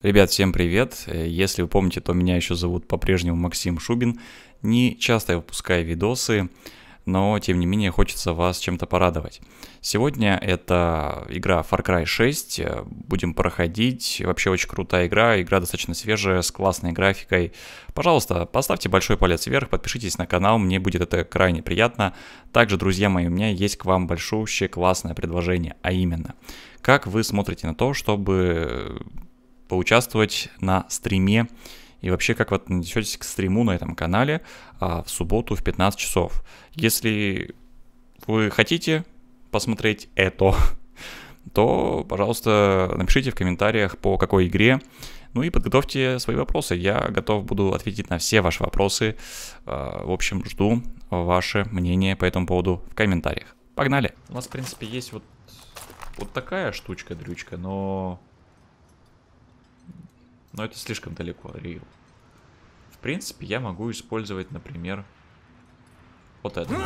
Ребят, всем привет! Если вы помните, то меня еще зовут по-прежнему Максим Шубин. Не часто я выпускаю видосы, но тем не менее хочется вас чем-то порадовать. Сегодня это игра Far Cry 6, будем проходить. Вообще очень крутая игра, игра достаточно свежая, с классной графикой. Пожалуйста, поставьте большой палец вверх, подпишитесь на канал, мне будет это крайне приятно. Также, друзья мои, у меня есть к вам большущее классное предложение, а именно, как вы смотрите на то, чтобы поучаствовать на стриме и вообще как вы отнесетесь к стриму на этом канале в субботу в 15 часов. Если вы хотите посмотреть это, то, пожалуйста, напишите в комментариях, по какой игре, ну и подготовьте свои вопросы. Я готов буду ответить на все ваши вопросы. В общем, жду ваше мнение по этому поводу в комментариях. Погнали! У нас, в принципе, есть вот такая штучка-дрючка, но это слишком далеко, Рил. В принципе, я могу использовать, например, вот это.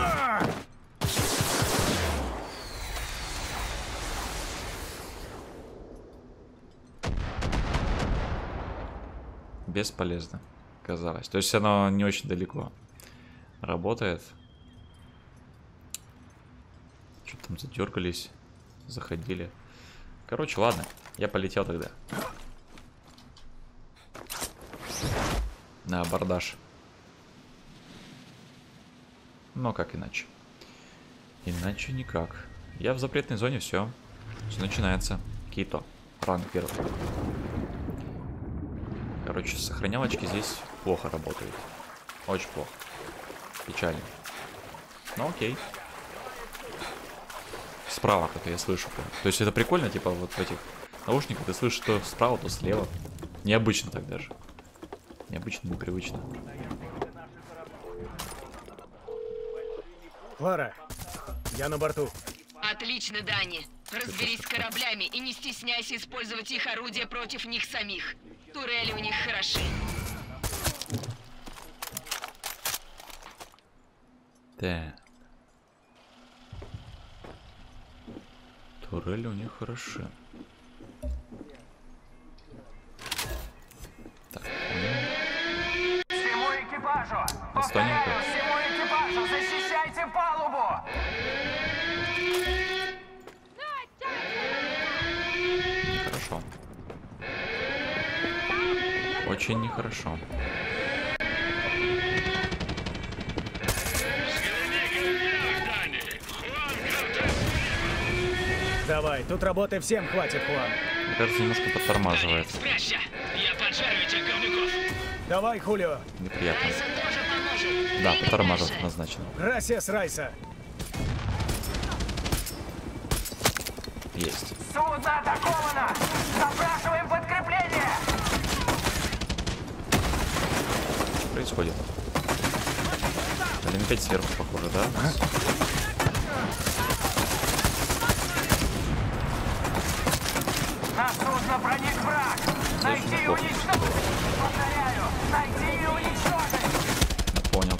Бесполезно, казалось. То есть оно не очень далеко работает. Что-то там задергались, заходили. Короче, ладно, я полетел тогда. На абордаж. Но как иначе? Иначе никак. Я в запретной зоне, все начинается. Кито. Ранг первый. Короче, сохранялочки здесь плохо работают. Очень плохо. Печально. Ну окей. Справа как-то я слышу. То есть это прикольно, типа вот в этих наушниках ты слышишь то справа, то слева. Необычно так даже. Необычно, непривычно. Клара, я на борту. Отлично, Дани. Разберись с кораблями и не стесняйся использовать их орудия против них самих. Турели у них хороши. Так. Турели у них хороши. Так. Всему экипажу! Отстанем-ка. Повторяю, всему экипажу! Защищайте палубу! Нехорошо. Очень нехорошо. Давай, тут работы всем хватит, Хуан. Мне кажется, немножко подтормаживает. Спрячься! Я поджарю этих говнюков. Давай, Хулио. Неприятно. Райса тоже поможет. Да, Двигай подтормаживает дальше. однозначно. Грасиас, Райса. Есть. Судно атаковано! Запрашиваем подкрепление! Что происходит? Блин, опять сверху похоже, да? На судно проник враг! Найти и неплохо. уничтожить! Повторяю, найти и уничтожить! Понял.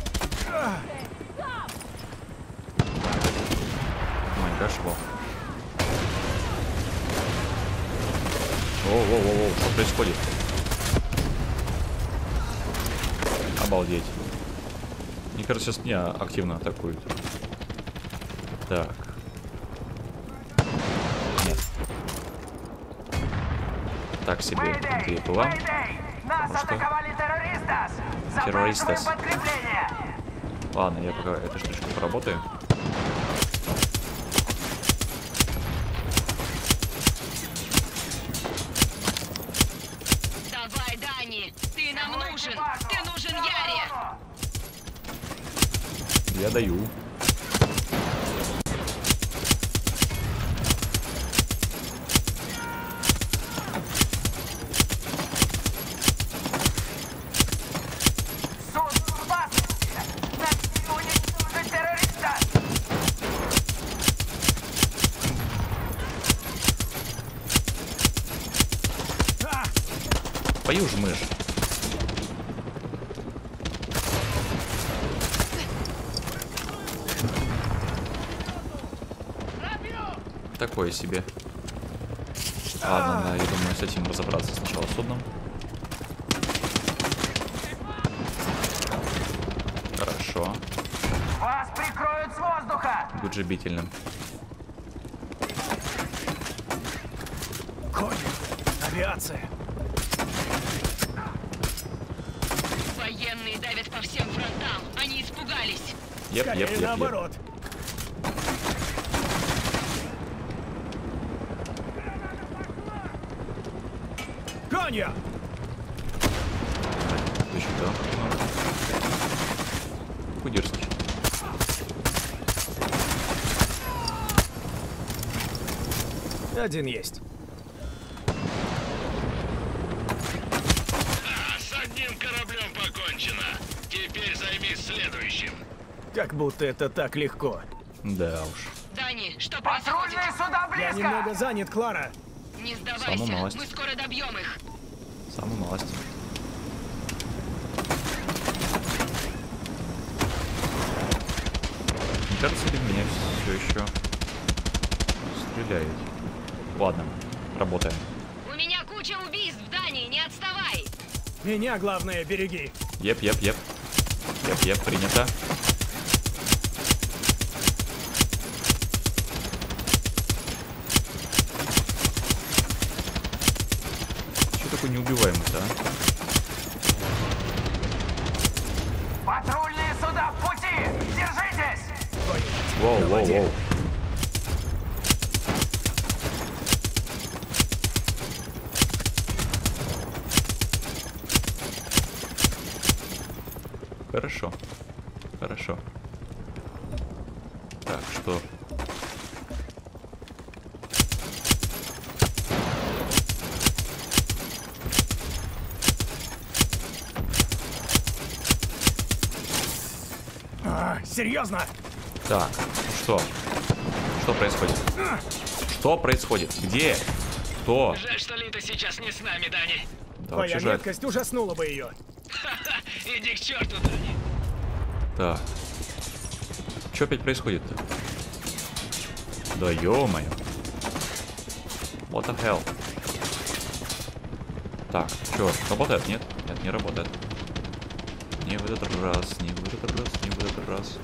Мой гашбо. Воу, что происходит? Обалдеть. Мне кажется, сейчас меня активно атакуют. Так. Нет. Так себе Мэйдэй! идея была. Мэйдэй! Нас Потому что- атаковали террористас! Террористас. Запрашиваем подкрепление! Ладно, я пока эту штучку поработаю. Давай, Дани! Ты нам Всему нужен! экипажу! Ты нужен Яре! Я даю. Судно в опасности! Найти и уничтожить террориста! Твою ж мышь. Такое себе. Ладно, я думаю, с этим разобраться сначала с судном. Хорошо. Вас прикроют с воздуха! Будь же бительным. Кони! Авиация! Военные давят по всем фронтам. Они испугались. Скорее наоборот! Коня! Ты сюда. Кудерский. Один есть. С одним кораблем покончено. Теперь займись следующим. Как будто это так легко. Да уж. Дани, что происходит? Патрульные суда Я близко! немного занят, Клара. Не Самую сдавайся. малость. Мы скоро добьем их. Самую малость. Мне кажется, или меня все еще стреляют. Ладно, работаем. У меня куча убийств, Дани, не отставай. Меня, главное, береги. Еп, принято. Что такой неубиваемый-то, а? Патрульные суда в пути! Держитесь! Воу. Хорошо. Так, что? Серьезно? Так, что? Что происходит? Что происходит? Где? Кто? Жаль, что Лита сейчас не с нами, Дани. Да, Твоя вообще жаль. меткость ужаснула бы ее. Ха-ха, иди к черту, Дани. Так. Что опять происходит-то? Да ё-моё. What the hell? Так, чё, работает? Нет? Нет, не работает. Не в этот раз, не в этот раз, не в этот раз.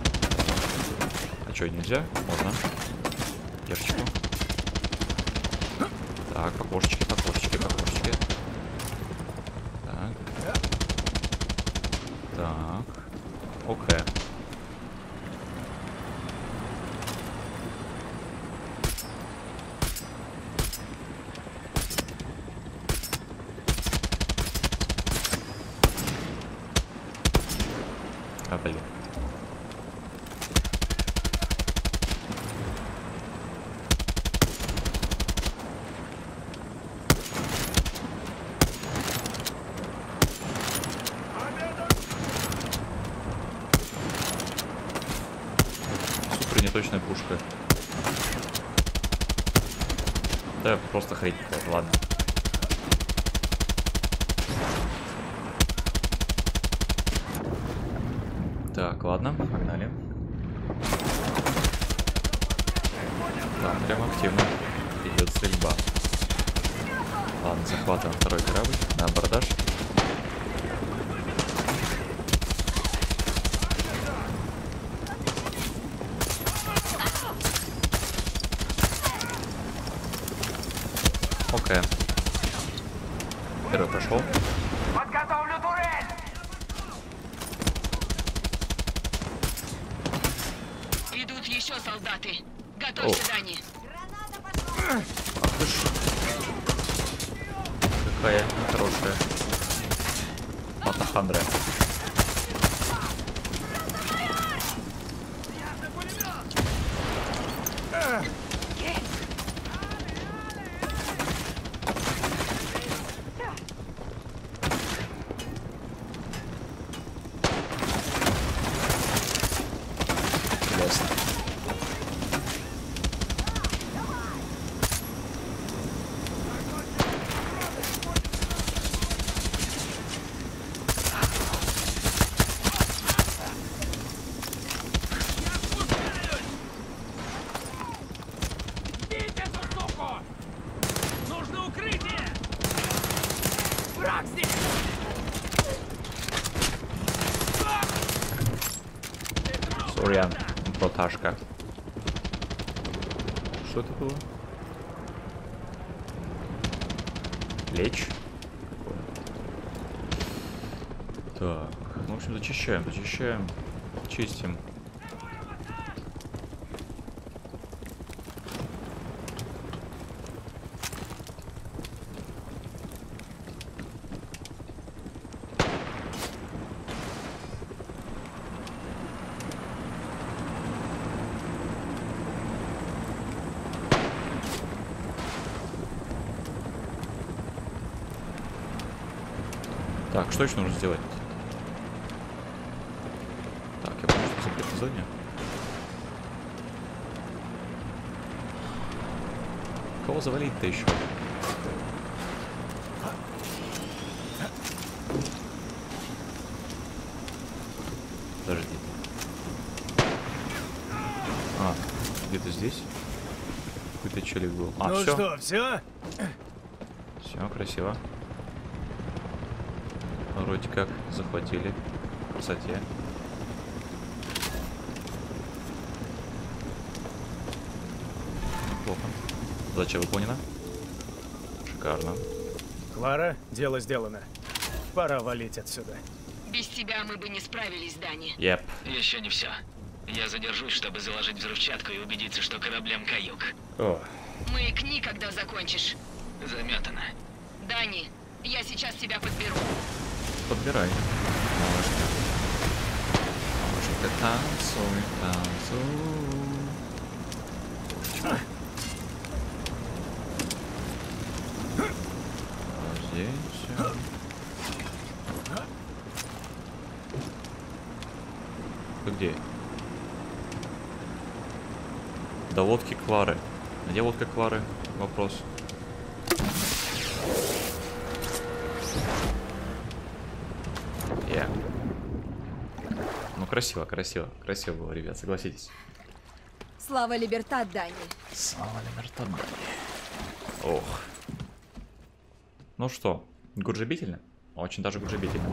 А чё, нельзя? Можно. Яшечку. Так, по кошечке. Так. Окей. А, блин. Супер неточная пушка. Да, просто хрень какая-то, ладно. Так, ладно, погнали. Там прям активно идет стрельба. Ладно, захватываем второй корабль на абордаж. Окей. Первый пошел. Подготовлю турель! Идут еще солдаты. Готовься, Дани. Ах ты ж. Какая нехорошая. Матахандра. Ясно. Враг здесь! Сорян, боташка. Что это было? Лечь? Так, ну, в общем, зачищаем, чистим. Так, что еще нужно сделать? Так, я помню, что в закрытой зоне. Кого завалить-то еще? Подожди. А, где-то здесь? Какой-то челик был. А, Ну все. что, все? Все, красиво. Вроде как захватили. В красоте. Неплохо. Задача выполнена. Шикарно. Клара, дело сделано. Пора валить отсюда. Без тебя мы бы не справились, Дани. Еп. Еще не все. Я задержусь, чтобы заложить взрывчатку и убедиться, что кораблям каюк. О, Маякни, когда закончишь. Заметано. Дани, я сейчас тебя подберу. подбирай. Малышка. Малышка, танцуй, танцуй. Вот здесь. Ты где? До лодки Клары. Где лодка Клары? Вопрос. Ну, красиво, красиво. Красиво было, ребят, согласитесь. Слава Либертат, Дани. Слава Либертат, Дани. Ох. Ну что, гуржебительно? Очень даже гуржебительно.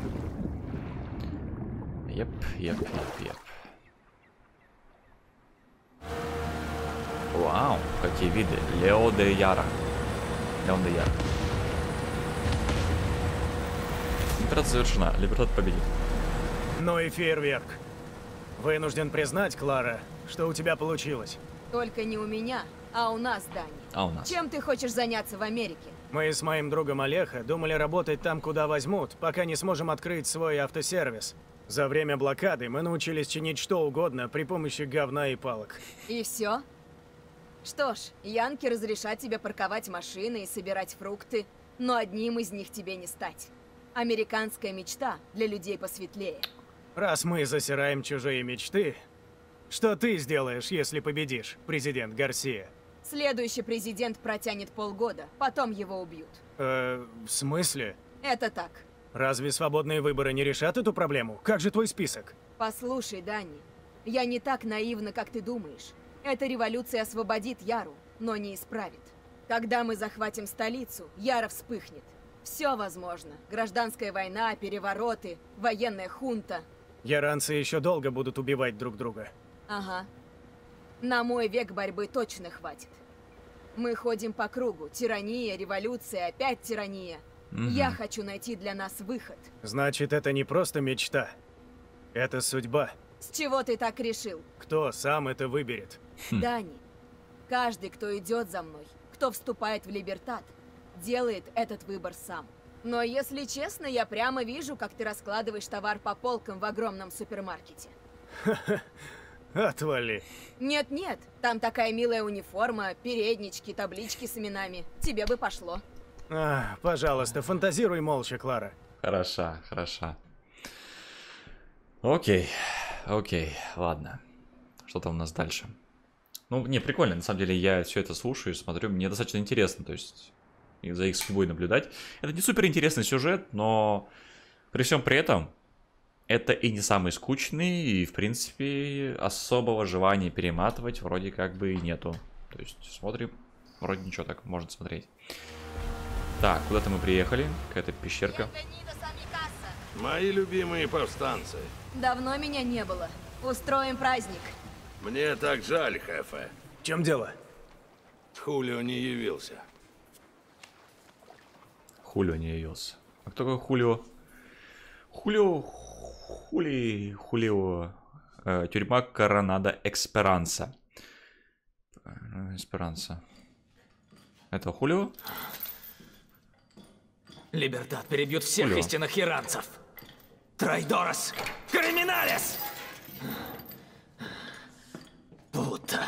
Еп. Вау, какие виды. Леон де Яра. Операция завершена. Либертат победит. Ну и фейерверк. Вынужден признать, Клара, что у тебя получилось. Только не у меня, а у нас, Дани. А у нас? Чем ты хочешь заняться в Америке? Мы с моим другом Олеха думали работать там, куда возьмут, пока не сможем открыть свой автосервис. За время блокады мы научились чинить что угодно при помощи говна и палок. И все? Что ж, янки разрешат тебе парковать машины и собирать фрукты, но одним из них тебе не стать. Американская мечта для людей посветлее. Раз мы засираем чужие мечты, что ты сделаешь, если победишь, президент Гарсия? Следующий президент протянет полгода, потом его убьют. В смысле? Это так. Разве свободные выборы не решат эту проблему? Как же твой список? Послушай, Дани, я не так наивна, как ты думаешь. Эта революция освободит Яру, но не исправит. Когда мы захватим столицу, Яра вспыхнет. Все возможно. Гражданская война, перевороты, военная хунта. Яранцы еще долго будут убивать друг друга. Ага. На мой век борьбы точно хватит. Мы ходим по кругу. Тирания, революция, опять тирания. Я хочу найти для нас выход. Значит, это не просто мечта. Это судьба. С чего ты так решил? Кто сам это выберет? Дани, каждый, кто идет за мной, кто вступает в Либертат, делает этот выбор сам. Но если честно, я прямо вижу, как ты раскладываешь товар по полкам в огромном супермаркете. Отвали. Нет-нет, там такая милая униформа, переднички, таблички с именами. Тебе бы пошло. Пожалуйста, фантазируй молча, Клара. Хороша, хороша. Окей, ладно. Что там у нас дальше? Ну, не, прикольно, на самом деле я все это слушаю, смотрю, мне достаточно интересно, то есть за их судьбой наблюдать. Это не супер интересный сюжет, но при всем при этом это и не самый скучный, и в принципе особого желания перематывать вроде как бы и нету. То есть смотрим, вроде ничего, так можно смотреть. Так, куда-то мы приехали. Какая-то пещерка. Мои любимые повстанцы. Давно меня не было. Устроим праздник. Мне так жаль, Хефе. В чем дело? Хулио не явился. Хулио не явился. А кто такой Хулио? Хулио. Тюрьма Коронада Эсперанса. Эсперанса. Это Хулио? Либертат перебьет всех Хулио. истинных иранцев. Трайдорос! Криминалес! Пута.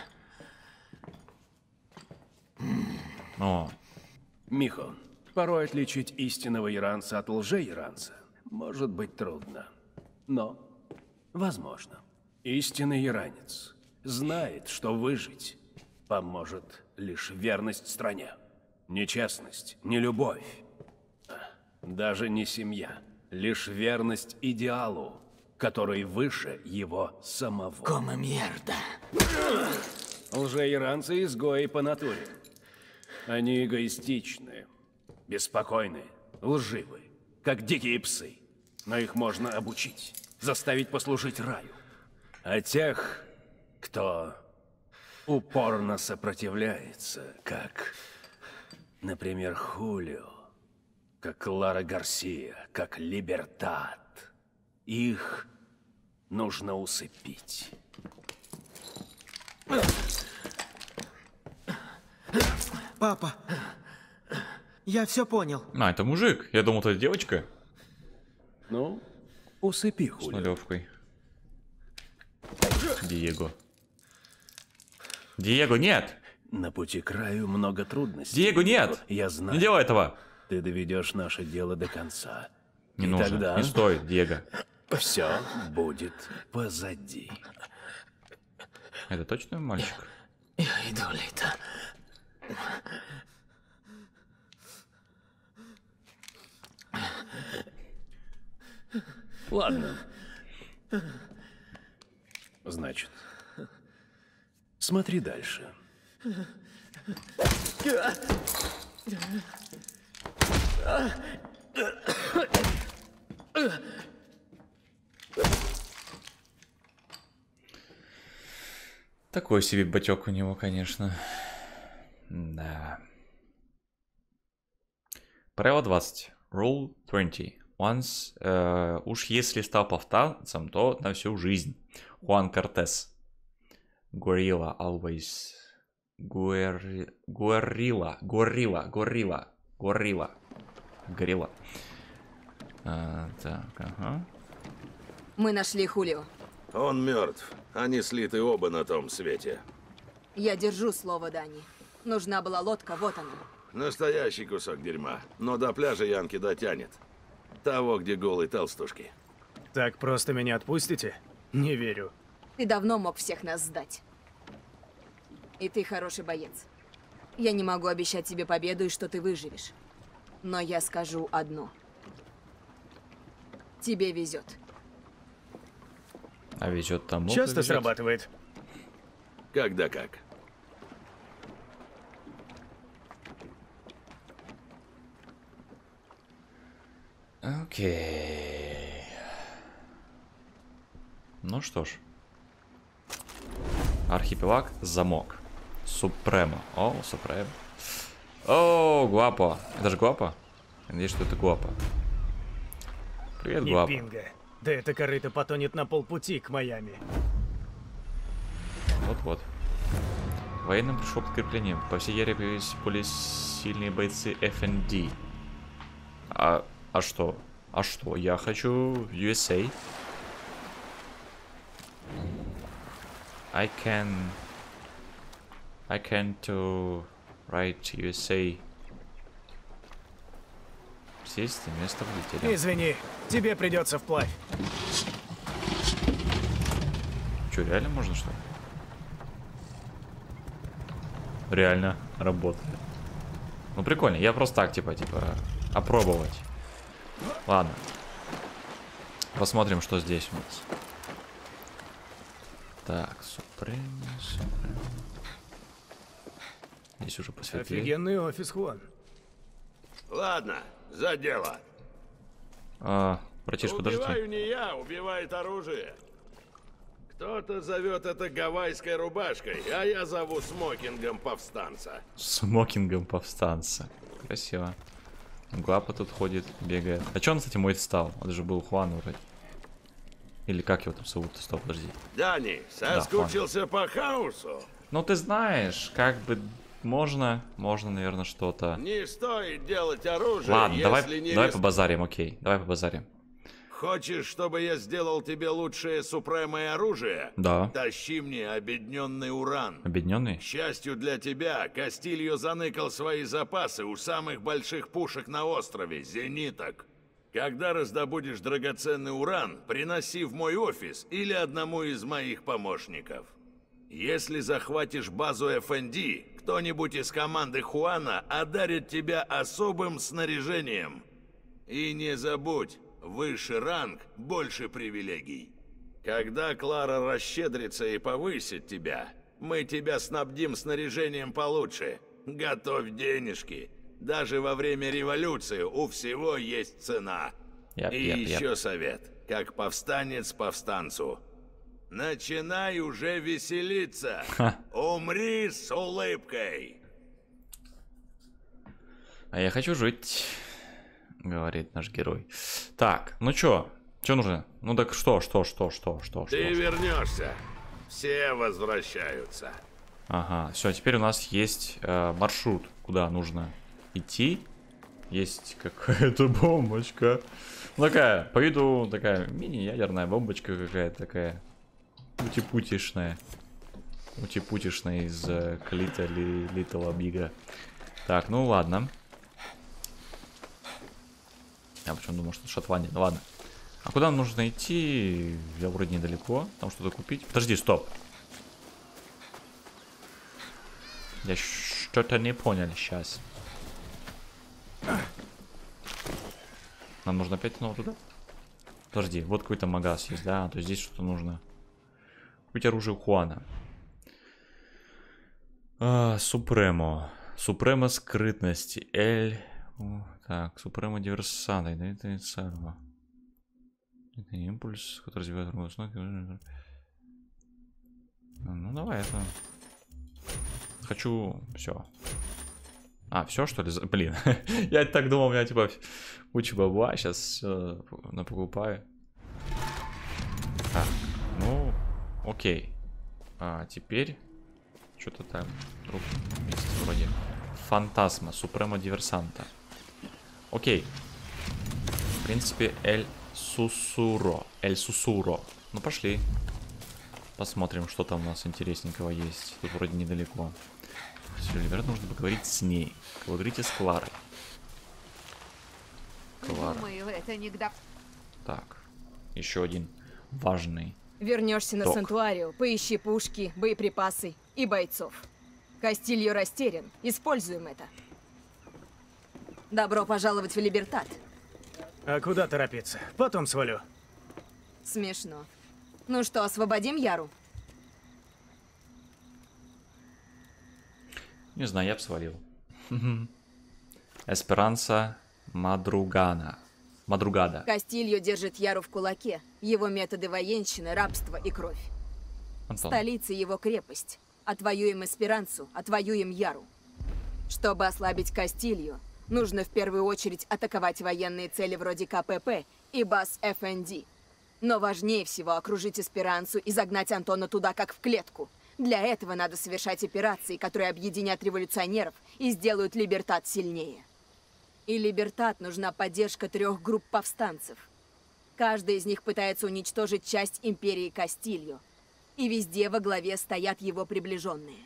О, Михо, порой отличить истинного иранца от лже-иранца может быть трудно. Но возможно. Истинный иранец знает, что выжить поможет лишь верность стране. Не честность, не любовь, даже не семья. Лишь верность идеалу, который выше его самого. Кома-мерда. Лже-иранцы изгои по натуре. Они эгоистичны, беспокойны, лживы, как дикие псы. Но их можно обучить, заставить послужить раю. А тех, кто упорно сопротивляется, как, например, Хулио, как Лара Гарсия, как Либертат, их нужно усыпить. Папа, я все понял. а, это мужик. Я думал, это девочка Ну, усыпи с Хулио. нулевкой. Диего. Диего, нет! На пути к раю много трудностей. Диего, нет! Я знаю. Не делай этого! Ты доведешь наше дело до конца. Не И нужно. тогда Не стоит, Диего. все будет позади. Это точно мальчик? Я иду, Лита. Ладно. Значит, смотри дальше. Такой себе батек у него, конечно. Да. Правило 20. Rule 20. Once, уж если стал повстанцем, то на всю жизнь. Хуан Кортес. Gorilla always. Gorilla. Так, ага. Мы нашли Хулио. Он мертв. Они слиты оба на том свете. Я держу слово Дани. Нужна была лодка, вот она. Настоящий кусок дерьма. Но до пляжа Янки дотянет. Того, где голые толстушки. Так просто меня отпустите? Не верю. Ты давно мог всех нас сдать. И ты хороший боец. Я не могу обещать тебе победу и что ты выживешь. Но я скажу одно. Тебе везет. А везет тому, кто Часто везет. срабатывает. Когда как. Окей. Ну что ж. Архипелаг, замок. Супремо. О, Супремо. О, Гуапо. Это же Гуапо? Я надеюсь, что это Гуапо. Привет, Не Гуапо. пинга. Да это корыто потонет на полпути к Майами. Вот-вот. Военным пришло подкрепление. По всей Яре появились более сильные бойцы FND. А что? А что? Я хочу USA. I can to write USA. Сесть на место водителя. Извини, тебе придется вплавь. Что, реально можно, что ли? Реально работает. Ну прикольно, я просто так, типа, опробовать. Ладно. Посмотрим, что здесь у нас. Так, Супрем. Здесь уже посветлее. Офигенный офис, Хуан. Ладно, за дело. Братиш, подожди. Убиваю не я, убивает оружие. Кто-то зовет это гавайской рубашкой, а я зову смокингом повстанца. Смокингом повстанца. Красиво. Гуапа тут ходит, бегает. А чё он, кстати, мой стал? Он же был Хуан вроде. Или как его там зовут? Стоп, подожди. Дани, соскучился по хаосу? Ну ты знаешь, как бы можно, наверное, что-то. Не стоит делать оружие, Ладно, если давай побазарим, окей. Давай побазарим. Хочешь, чтобы я сделал тебе лучшее супремое оружие? Да. Тащи мне обедненный уран. Обедненный? К счастью для тебя, Кастильо заныкал свои запасы у самых больших пушек на острове, зениток. Когда раздобудешь драгоценный уран, приноси в мой офис или одному из моих помощников. Если захватишь базу ФНД, кто-нибудь из команды Хуана одарит тебя особым снаряжением. И не забудь, выше ранг, больше привилегий. Когда Клара расщедрится и повысит тебя, мы тебя снабдим снаряжением получше. Готовь денежки. Даже во время революции у всего есть цена. Еще совет, как повстанец повстанцу. Начинай уже веселиться. Умри с улыбкой. А я хочу жить, говорит наш герой. Так, ну чё нужно? Ну так что? Ты вернешься. Все возвращаются. Ага, все, теперь у нас есть маршрут, куда нужно идти. Есть какая-то бомбочка. Такая, по виду, такая мини-ядерная бомбочка какая-то такая. Утипутишная. Утипутишная из Клита или Литла Бига. Так, ну ладно. Я почему думал, что Шотландия. Ну ладно. А куда нам нужно идти? Я вроде недалеко. Там что-то купить. Подожди, стоп. Я что-то не понял сейчас. Нам нужно опять снова туда? Подожди, вот какой-то магаз есть, да? То есть здесь что-то нужно. Купить оружие Хуана. Супремо. Супремо скрытности. Так, Супремо диверсанта. Это не царва. Это импульс, который развивает другую. Ну давай это. Хочу все. Все что ли? Блин. Я так думал, у меня типа куча бабла. Сейчас все напокупаю. Так, ну, окей. Теперь что-то там вдруг есть вроде Фантасма, Супремо диверсанта. Окей. В принципе, Эль Сусуро. Ну пошли. Посмотрим, что там у нас интересненького есть. Тут вроде недалеко. Все, ребят, нужно поговорить с ней. Поговорите с Кларой. Клара. Думаю, это не к... Так, еще один важный. Вернешься на ток. Сантуарио, поищи пушки, боеприпасы и бойцов. Кастильо растерян. Используем это. Добро пожаловать в Либертат. А куда торопиться? Потом свалю. Смешно. Ну что, освободим Яру? Не знаю, я бы свалил. Эсперанса Мадругада. Кастильо держит Яру в кулаке. Его методы военщины, рабство и кровь. Антон. Столица его крепость. Отвоюем Эсперансу, отвоюем Яру. Чтобы ослабить Кастильо, нужно в первую очередь атаковать военные цели вроде КПП и баз ФНД. Но важнее всего окружить Эсперансу и загнать Антона туда, как в клетку. Для этого надо совершать операции, которые объединят революционеров и сделают Либертат сильнее. И Либертат нужна поддержка 3 групп повстанцев. Каждая из них пытается уничтожить часть империи Кастильо. И везде во главе стоят его приближенные.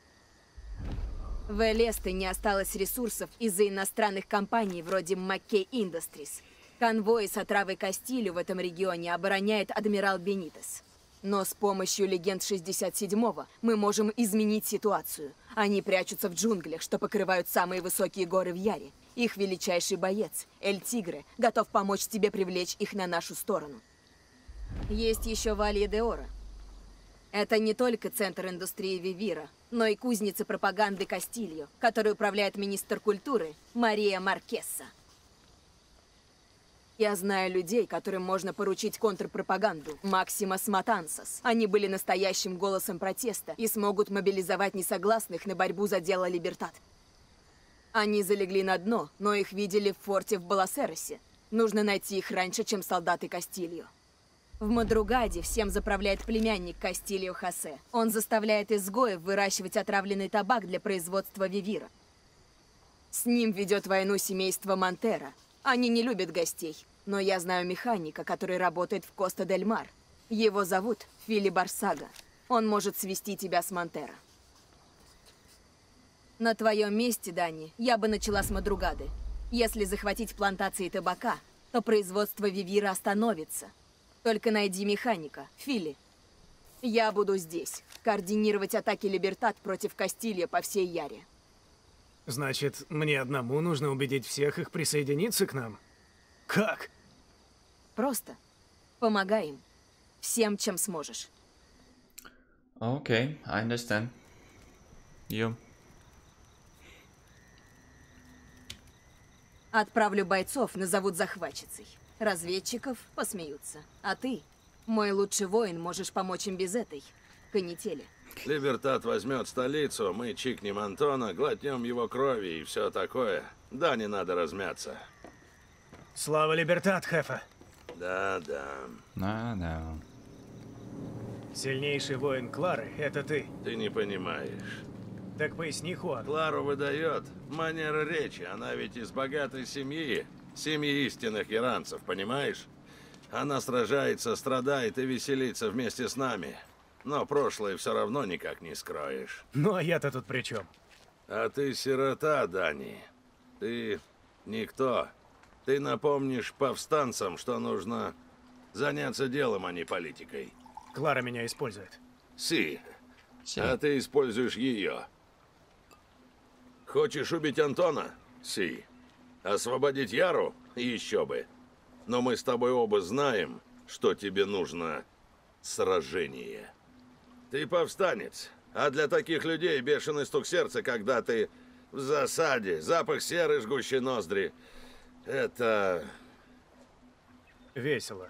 В Элесте не осталось ресурсов из-за иностранных компаний вроде Маккей Industries. Конвои с отравой Кастильо в этом регионе обороняет адмирал Бенитес. Но с помощью легенд 67-го мы можем изменить ситуацию. Они прячутся в джунглях, что покрывают самые высокие горы в Яре. Их величайший боец, Эль Тигре, готов помочь тебе привлечь их на нашу сторону. Есть еще Валье де Оро. Это не только центр индустрии Вивира, но и кузница пропаганды Кастильо, которой управляет министр культуры Мария Маркесса. Я знаю людей, которым можно поручить контрпропаганду. Максимас Матансас. Они были настоящим голосом протеста и смогут мобилизовать несогласных на борьбу за дело Либертат. Они залегли на дно, но их видели в форте в Баласеросе. Нужно найти их раньше, чем солдаты Кастильо. В Мадругаде всем заправляет племянник Кастильо Хосе. Он заставляет изгоев выращивать отравленный табак для производства Вивира. С ним ведет войну семейство Монтера. Они не любят гостей, но я знаю механика, который работает в Коста-дель-Мар. Его зовут Фили Барсага. Он может свести тебя с Монтера. На твоем месте, Дани, я бы начала с Мадругады. Если захватить плантации табака, то производство Вивира остановится. Только найди механика, Фили. Я буду здесь, координировать атаки Либертат против Кастильо по всей Яре. Значит, мне одному нужно убедить всех их присоединиться к нам? Как? Просто помогай им. Всем, чем сможешь. Окей, I understand. You. Отправлю бойцов, назовут захватчицей. Разведчиков посмеются. А ты, мой лучший воин, можешь помочь им без этой канители. Либертат возьмет столицу, мы чикнем Антона, глотнем его крови и все такое. Да, не надо размяться. Слава Либертат, Хефа. Да. Да. Сильнейший воин Клары — это ты. Ты не понимаешь. Так поясни, Хуан. Клару выдает манера речи, она ведь из богатой семьи. Семьи истинных иранцев, понимаешь? Она сражается, страдает и веселится вместе с нами. Но прошлое все равно никак не скроешь. Ну а я-то тут при чем? А ты сирота, Дани. Ты никто. Ты напомнишь повстанцам, что нужно заняться делом, а не политикой. Клара меня использует. Си. А ты используешь ее. Хочешь убить Антона? Си. Освободить Яру? Еще бы. Но мы с тобой оба знаем, что тебе нужно сражение. Ты повстанец, а для таких людей бешеный стук сердца, когда ты в засаде, запах серы, жгущий ноздри. Это... весело.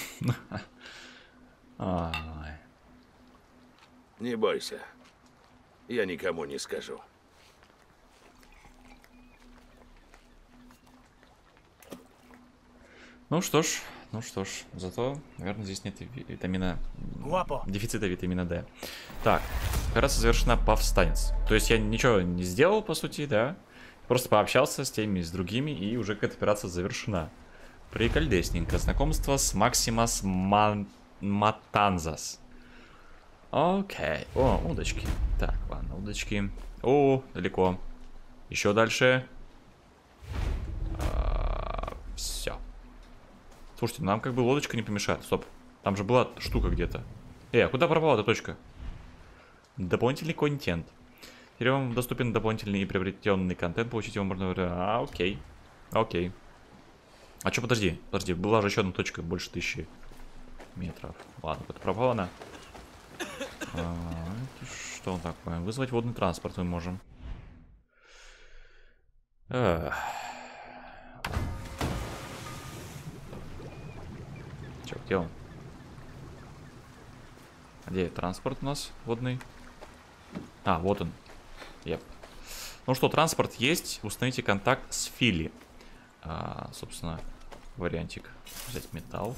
Не бойся. Я никому не скажу. Ну что ж, зато, наверное, здесь нет витамина... Гуапо. Дефицита витамина D. Так, операция завершена, повстанец. То есть я ничего не сделал, по сути, да? Просто пообщался с теми, с другими, и уже какая-то операция завершена. Прикольдесненько. Знакомство с Максимас Матанзас. Окей. О, удочки. Так, ладно, удочки. О, далеко. Еще дальше. Все. Слушайте, нам как бы лодочка не помешает. Стоп. Там же была штука где-то. А куда пропала эта точка? Дополнительный контент. Теперь вам доступен дополнительный и приобретенный контент. Получить его можно... окей. Окей. А что, подожди. Была же еще одна точка больше 1000 метров. Ладно, это пропала она. Что такое? Вызвать водный транспорт мы можем. Где он? Где транспорт у нас водный? А, вот он. Yep. Ну что, транспорт есть. Установите контакт с Фили. Собственно, вариантик. Взять металл.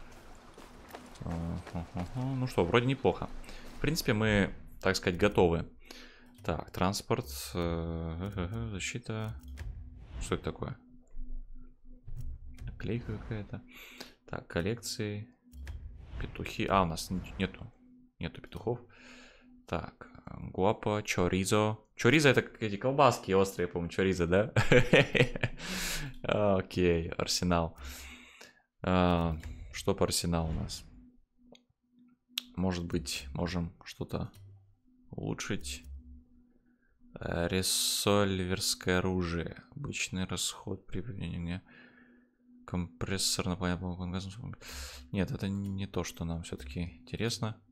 Ну что, вроде неплохо. В принципе, мы, так сказать, готовы. Так, транспорт. Защита. Что это такое? Наклейка какая-то. Так, коллекции. Петухи. У нас нету петухов. Так, гуапо, чоризо. Чоризо — это эти колбаски острые, по-моему, чоризо, да? Окей, арсенал. Что по арсеналу у нас? Может быть, можем что-то улучшить. Ресольверское оружие. Обычный расход при применении. Компрессор наполняет газом. Нет, это не то, что нам все-таки интересно.